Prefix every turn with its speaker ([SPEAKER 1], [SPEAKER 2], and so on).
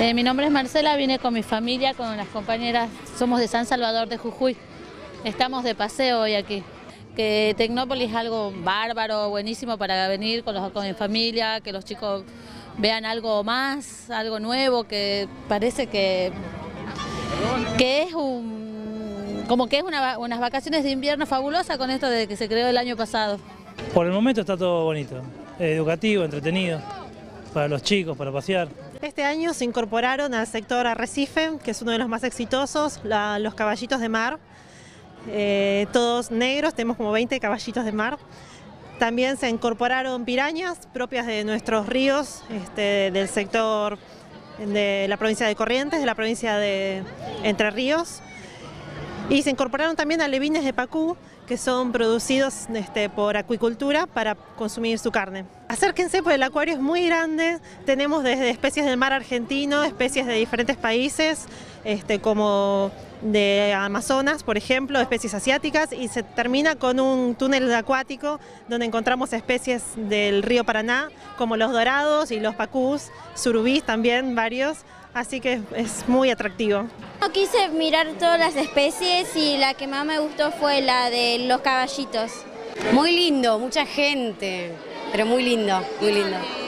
[SPEAKER 1] Mi nombre es Marcela, vine con mi familia, con las compañeras, somos de San Salvador de Jujuy. Estamos de paseo hoy aquí. Que Tecnópolis es algo bárbaro, buenísimo para venir con mi familia, que los chicos vean algo más, algo nuevo, que parece que es como que es unas vacaciones de invierno fabulosas con esto de que se creó el año pasado.
[SPEAKER 2] Por el momento está todo bonito, educativo, entretenido, para los chicos, para pasear.
[SPEAKER 3] Este año se incorporaron al sector Arrecife, que es uno de los más exitosos, los caballitos de mar, todos negros, tenemos como 20 caballitos de mar. También se incorporaron pirañas propias de nuestros ríos, del sector de la provincia de Corrientes, de la provincia de Entre Ríos. Y se incorporaron también alevines de pacú, que son producidos por acuicultura para consumir su carne. Acérquense, porque el acuario es muy grande, tenemos desde especies del mar argentino, especies de diferentes países, como de Amazonas, por ejemplo, especies asiáticas, y se termina con un túnel acuático donde encontramos especies del río Paraná, como los dorados y los pacús, surubís también, varios, así que es muy atractivo.
[SPEAKER 4] Quise mirar todas las especies y la que más me gustó fue la de los caballitos.
[SPEAKER 5] Muy lindo, mucha gente, pero muy lindo, muy lindo.